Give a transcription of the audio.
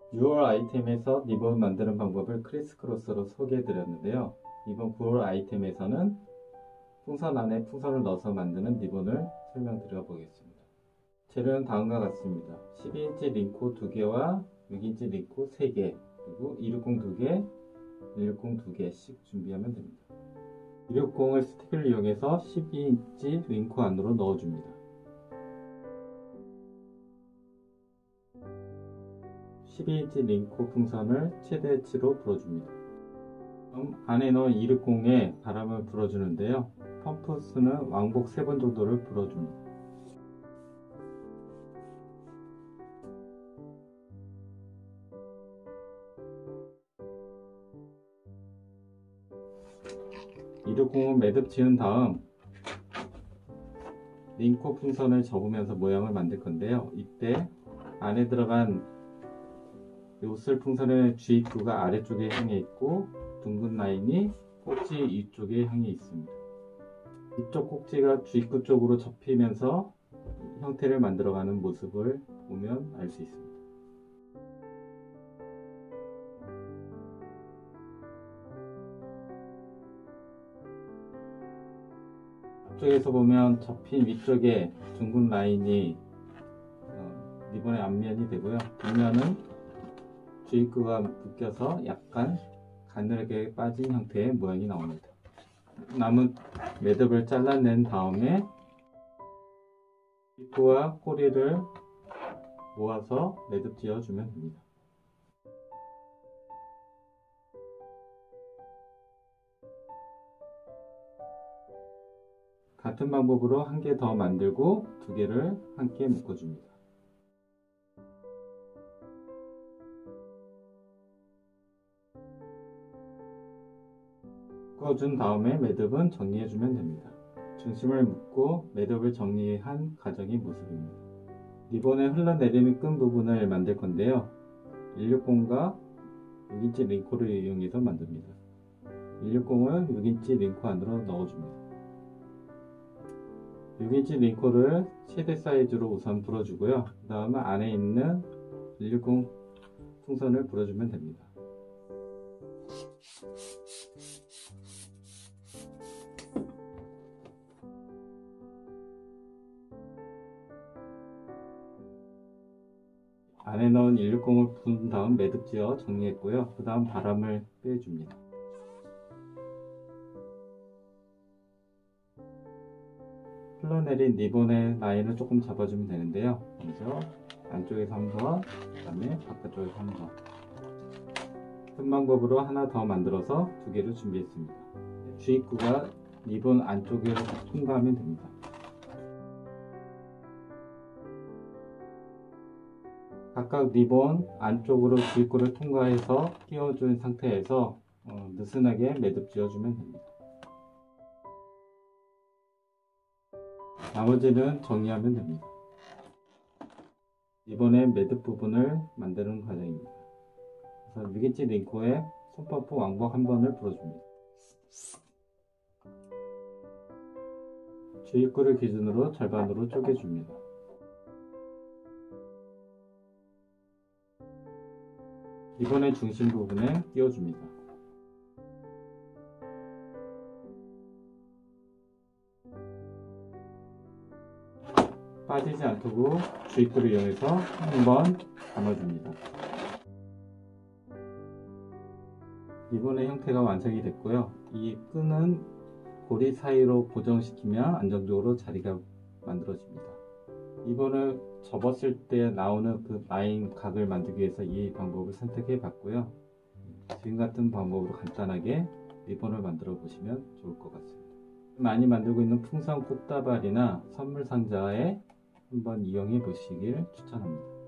6월 아이템에서 리본 만드는 방법을 크리스크로스로 소개해 드렸는데요. 이번 9월 아이템에서는 풍선 안에 풍선을 넣어서 만드는 리본을 설명드려 보겠습니다. 재료는 다음과 같습니다. 12인치 링코 2개와 6인치 링코 3개, 그리고 260 2개, 160 2개씩 준비하면 됩니다. 260을 스틱을 이용해서 12인치 링코 안으로 넣어줍니다. 12인치 링코 풍선을 최대치로 불어줍니다. 그럼 안에 넣은 260에 바람을 불어주는데요. 펌프 수는 왕복 3번 정도를 불어줍니다. 이륙공은 매듭 지은 다음 링코 풍선을 접으면서 모양을 만들 건데요. 이때 안에 들어간 요슬 풍선의 주입구가 아래쪽에 향해 있고 둥근 라인이 꼭지 위쪽에 향해 있습니다. 이쪽 꼭지가 주입구 쪽으로 접히면서 형태를 만들어가는 모습을 보면 알 수 있습니다. 앞쪽에서 보면 접힌 위쪽에 둥근 라인이 리본의 앞면이 되고요. 뒷면은 주입구가 묶여서 약간 가늘게 빠진 형태의 모양이 나옵니다. 남은 매듭을 잘라낸 다음에 주입구와 꼬리를 모아서 매듭 지어주면 됩니다. 같은 방법으로 한 개 더 만들고 두 개를 함께 묶어줍니다. 묶어준 다음에 매듭은 정리해주면 됩니다. 중심을 묶고 매듭을 정리한 가정의 모습입니다. 리본에 흘러내리는 끈 부분을 만들 건데요. 160과 6인치 링코를 이용해서 만듭니다. 160을 6인치 링코 안으로 넣어줍니다. 6인치 링코를 최대 사이즈로 우선 불어주고요. 그 다음에 안에 있는 160 풍선을 불어주면 됩니다. 안에 넣은 160을 부은 다음 매듭 지어 정리했고요. 그 다음 바람을 빼줍니다. 흘러내린 리본의 라인을 조금 잡아주면 되는데요. 먼저 안쪽에서 한번, 그 다음에 바깥쪽에서 한번. 같은 방법으로 하나 더 만들어서 두 개를 준비했습니다. 주입구가 리본 안쪽으로 통과하면 됩니다. 각각 리본 안쪽으로 주입구를 통과해서 끼워준 상태에서 느슨하게 매듭 지어주면 됩니다. 나머지는 정리하면 됩니다. 이번에 매듭 부분을 만드는 과정입니다. 그래서 6인치 링코에 손펌프 왕복 한 번을 불어줍니다. 주입구를 기준으로 절반으로 쪼개줍니다. 리본의 중심 부분에 끼워줍니다. 빠지지 않도록 주입구를 이용해서 한번 감아줍니다. 리본의 형태가 완성이 됐고요. 이 끈은 고리 사이로 고정시키면 안정적으로 자리가 만들어집니다. 리본을 접었을 때 나오는 그 라인 각을 만들기 위해서 이 방법을 선택해 봤고요. 지금 같은 방법으로 간단하게 리본을 만들어 보시면 좋을 것 같습니다. 많이 만들고 있는 풍선 꽃다발이나 선물 상자에 한번 이용해 보시길 추천합니다.